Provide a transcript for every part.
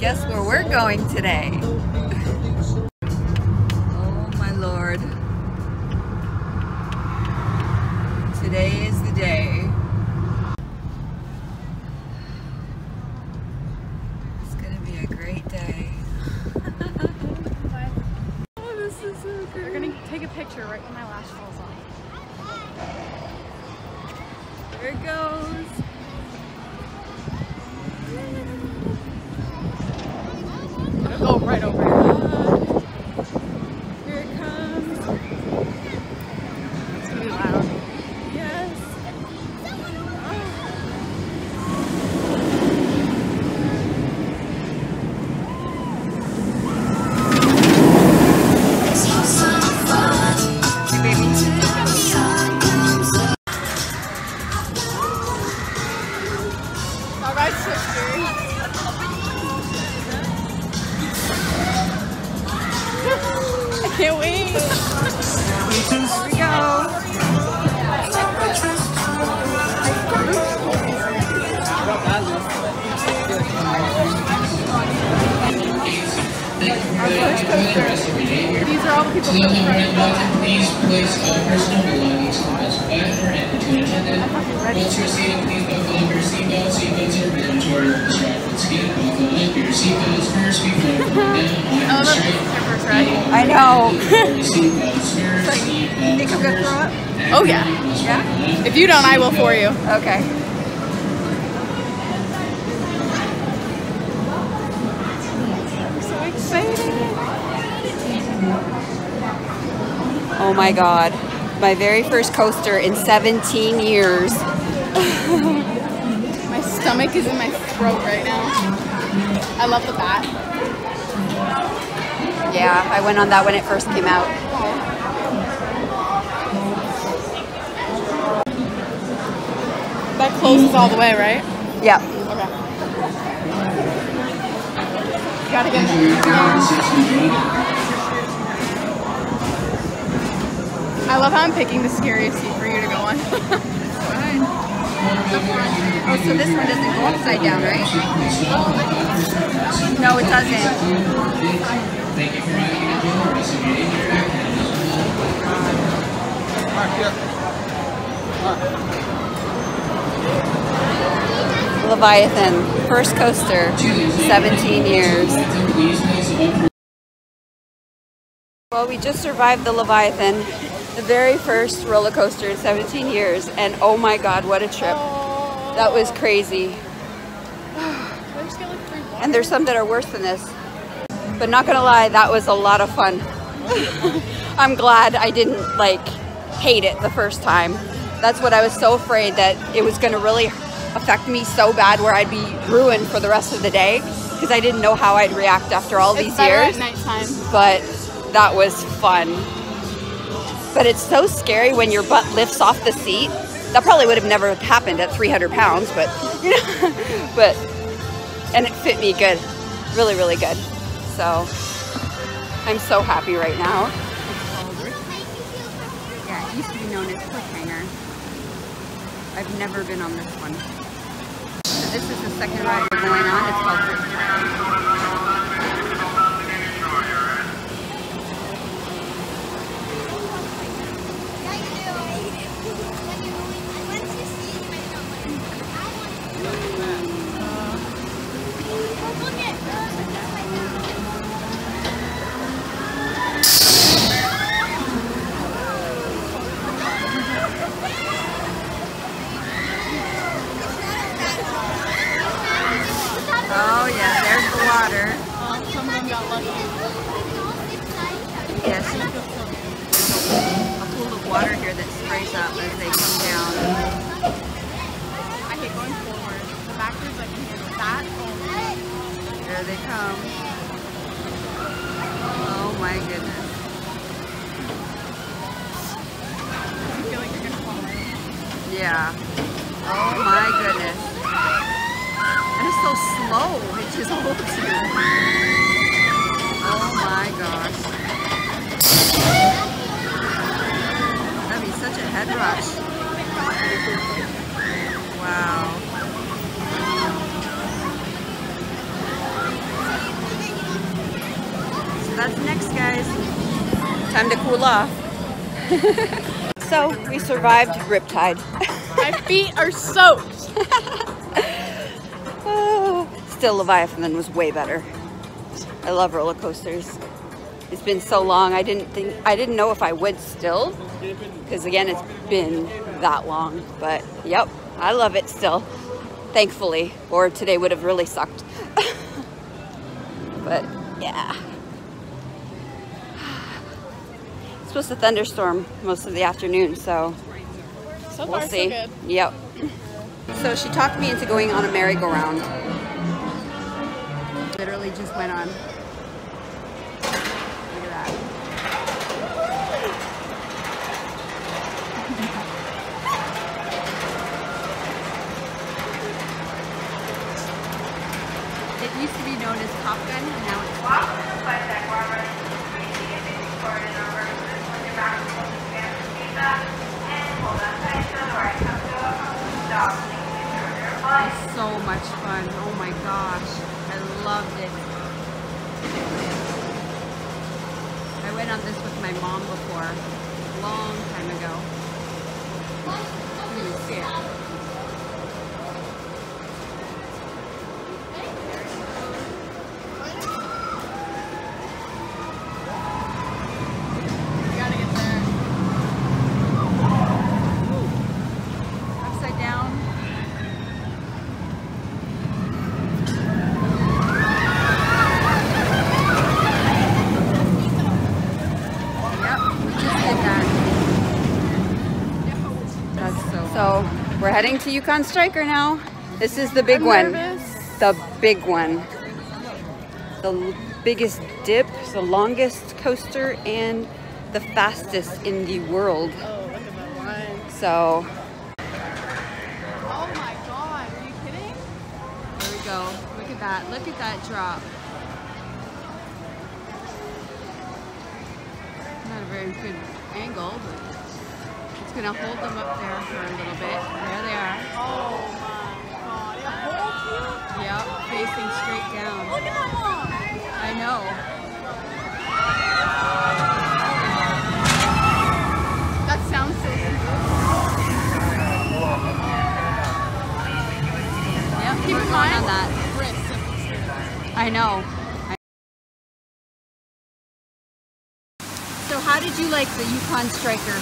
Guess where we're going today? Oh my Lord. Today is the day. It's gonna be a great day. Oh, this is so good. We're gonna take a picture right when my lash falls off. There it goes. It'll go right over your head. Here it comes. It's gonna be loud. Yes. Hey, baby. All right, sister. I can't wait. Here we go. Our first coaster. These are all the people Please place all personal belongings to the best platform and to an attendant. Once you're seated, please buckle up your seatbelt. Seatbelts are mandatory on this ride. Once again, buckle up your seatbelts first before going down on the street. I know. Seatbelts first. You think I'm gonna throw up? Oh yeah. Yeah? If you don't, I will for you. Okay. I'm so excited. Oh my God. My very first coaster in 17 years. My stomach is in my throat right now. I love the bat. Yeah, I went on that when it first came out. That closes all the way, right? Yeah. Okay. You gotta get it. I love how I'm picking the scariest seat for you to go on. Oh, so this one doesn't go upside down, right? No, it doesn't. Thank you for riding Leviathan, first coaster, 17 years. Well, we just survived the Leviathan, the very first roller coaster in 17 years, and oh my God, what a trip. That was crazy. And there's some that are worse than this. But not gonna lie, that was a lot of fun. I'm glad I didn't like hate it the first time. That's what I was so afraid that it was gonna really affect me so bad where I'd be ruined for the rest of the day because I didn't know how I'd react after all these years. At nighttime. But that was fun. But it's so scary when your butt lifts off the seat. That probably would have never happened at 300 pounds, but you know, and it fit me good, really, really good. So I'm so happy right now. Yeah, it used to be known as Cliffhanger. I've never been on this one. So this is the second ride we're going on. It's called Drift. Oh yeah, there's the water. Some of them got lucky. Yes. A pool of water here that sprays up as they come down. I hate going forward. The backwards I can handle that. There they come. Oh my goodness. I feel like you're gonna fall in. Yeah. Oh my goodness. And it's so slow, it just holds you. Oh my gosh. That'd be such a head rush. Wow. that's next, guys. Time to cool off. So we survived Riptide. My feet are soaked. Oh, still Leviathan was way better. I love roller coasters. It's been so long. I didn't know if I would still, because again, it's been that long. But yep, I love it still. Thankfully, or today would have really sucked. But yeah. It's supposed to thunderstorm most of the afternoon, so we'll see. So good. Yep. So she talked me into going on a merry-go-round. Literally just went on. Look at that. It used to be known as Top Gun, and now it's It's so much fun. Oh my gosh. I loved it. I went on this with my mom before, a long time ago. You can see it. So we're heading to Yukon Striker now. This is the big one. The big one. The biggest dip, the longest coaster, and the fastest in the world. Oh, look at that line. So. Oh my god, are you kidding? There we go. Look at that. Look at that drop. Not a very good angle, but it's gonna hold them up there for a little bit. There they are. Oh my god, it holds you? Yep, facing straight down. Look at that one! I know. That sounds so good. Yep, Keep we're in going mind on that. wrist. I know. So how did you like the Yukon Striker?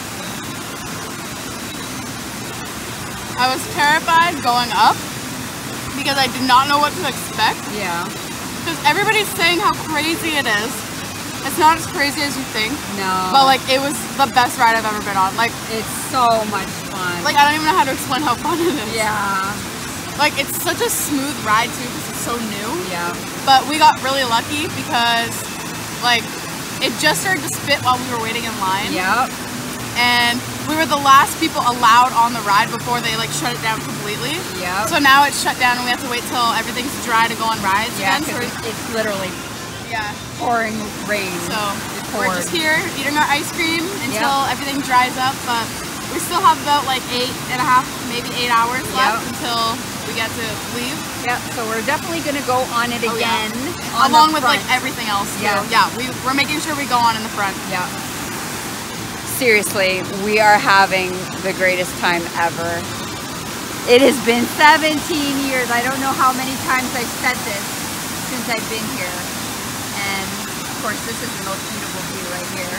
I was terrified going up because I did not know what to expect. Yeah. Because everybody's saying how crazy it is. It's not as crazy as you think. No. But like, it was the best ride I've ever been on. Like, it's so much fun. Like, I don't even know how to explain how fun it is. Yeah. Like, it's such a smooth ride too because it's so new. Yeah. But we got really lucky because like, it just started to spit while we were waiting in line. Yep. And we were the last people allowed on the ride before they like shut it down completely. Yep. So now it's shut down and we have to wait till everything's dry to go on rides Yeah, again. So it's literally pouring rain. So we're just here eating our ice cream until everything dries up. But we still have about like 8.5, maybe 8 hours left until we get to leave. Yep. So we're definitely gonna go on it again. On along with like everything else too. Yeah. We're making sure we go on in the front. Yeah. Seriously, we are having the greatest time ever. It has been 17 years. I don't know how many times I've said this since I've been here. And of course, this is the most beautiful view right here.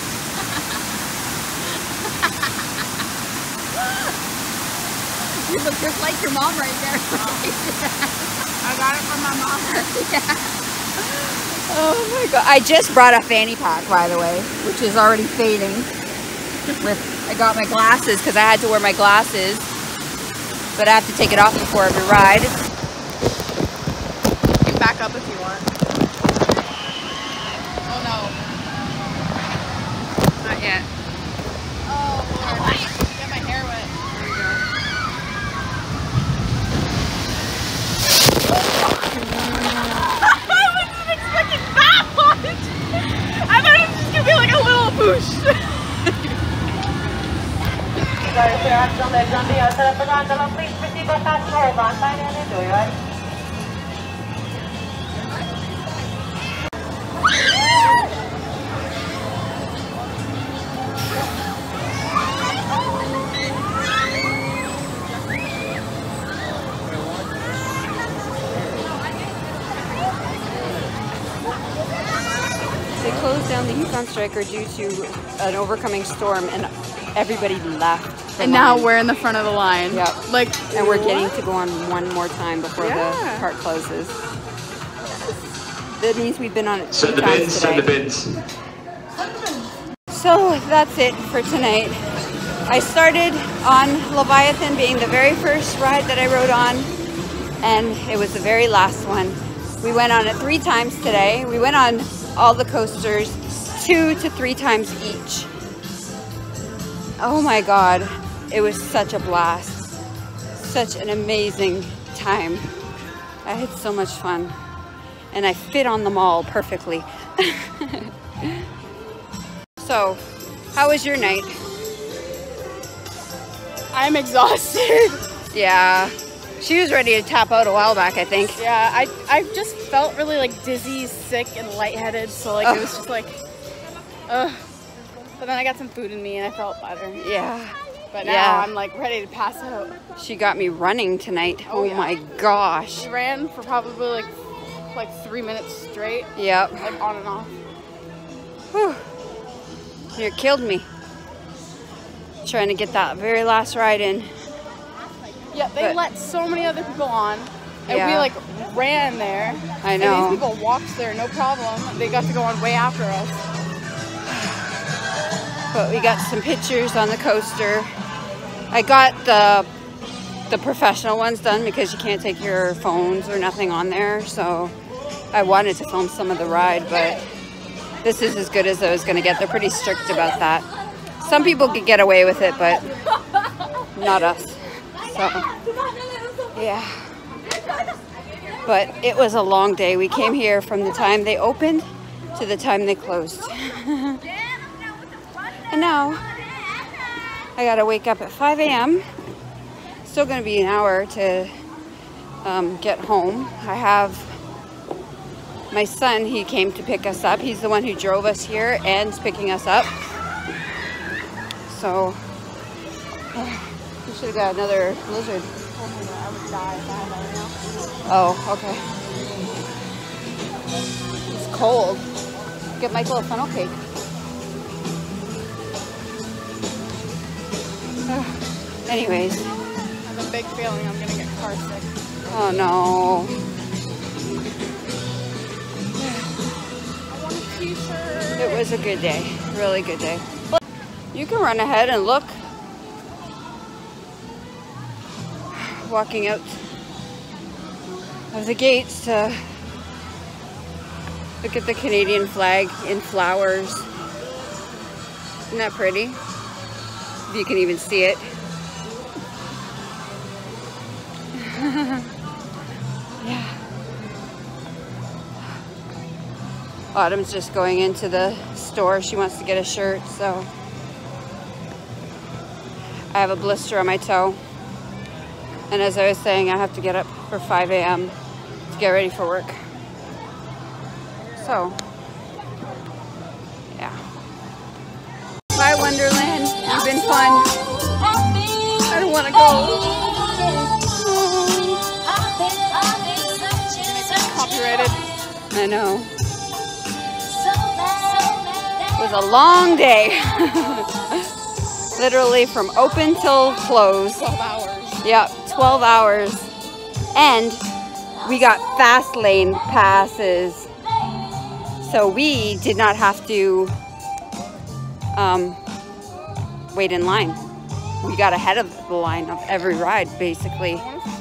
You look just like your mom right there. I got it from my mom. Yeah. Oh my god. I just brought a fanny pack, by the way, which is already fading. I got my glasses because I had to wear my glasses, but I have to take it off before every ride. You can back up if you want. Oh no. Not yet. Oh Lord. Get my hair wet. There you go. I wasn't expecting that much! I thought it was just gonna be like a little boost. Sorry, sir, I'm still legs on the outside of the gondola. Please proceed by fast forward, on sign and enjoy, right? closed down the Yukon Striker due to an overcoming storm, and everybody left. And now we're in the front of the line. Yep. Like, and we're getting to go on one more time before the cart closes. That means we've been on it 3 times today. Send the bins. So that's it for tonight. I started on Leviathan being the very first ride that I rode on, and it was the very last one. We went on it 3 times today. We went on all the coasters 2 to 3 times each. Oh my God, it was such a blast. Such an amazing time. I had so much fun, and I fit on them all perfectly. So, how was your night? I'm exhausted. Yeah, she was ready to tap out a while back, I think. Yeah, I just felt really like dizzy, sick, and lightheaded. So like it was just like, ugh. But then I got some food in me and I felt better. Yeah. But now I'm like ready to pass out. She got me running tonight. Oh yeah. My gosh. She ran for probably like 3 minutes straight. Yep. Like on and off. Whew. You killed me. Trying to get that very last ride in. Yeah, they let so many other people on, and we like ran there. I know. And these people walked there, no problem. They got to go on way after us. But we got some pictures on the coaster. I got the professional ones done because you can't take your phones or nothing on there. So I wanted to film some of the ride, but this is as good as I was going to get. They're pretty strict about that. Some people could get away with it, but not us. So, yeah. But it was a long day. We came here from the time they opened to the time they closed. And now I gotta wake up at 5 a.m. Still gonna be an hour to get home. I have my son, he came to pick us up. He's the one who drove us here and is picking us up. So, we should have got another blizzard. Oh my God, I would die if I had that right now. Oh, okay. It's cold. Get Michael a funnel cake. Anyways. I have a big feeling I'm gonna get car sick. Oh no. I want a t-shirt. It was a good day. Really good day. You can run ahead and look. Walking out of the gates to look at the Canadian flag in flowers. Isn't that pretty? If you can even see it. Yeah. Autumn's just going into the store. She wants to get a shirt, so I have a blister on my toe. And as I was saying, I have to get up for 5 a.m. to get ready for work. So, yeah. Bye, Wonderland. It's been fun. I don't want to go. Copyrighted. I know. It was a long day. Literally from open till close. 12 hours. Yep, 12 hours. And we got FastLane passes. So we did not have to wait in line. We got ahead of the line of every ride, basically. I want to